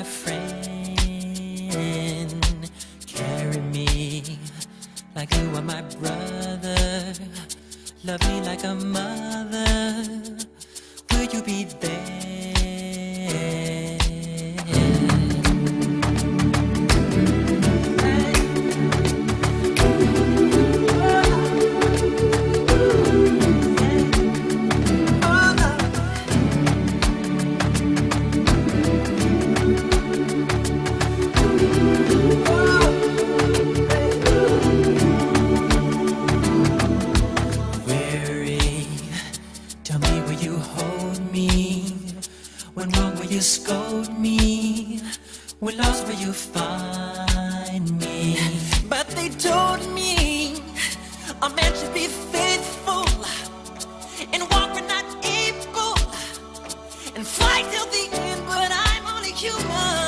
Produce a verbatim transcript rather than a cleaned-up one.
friend. Carry me like you are my brother. Love me like a mother. Will you be there? When wrong, will you scold me? When lost, will you find me? But they told me a man should be faithful and walk when not able and fight till the end, but I'm only human.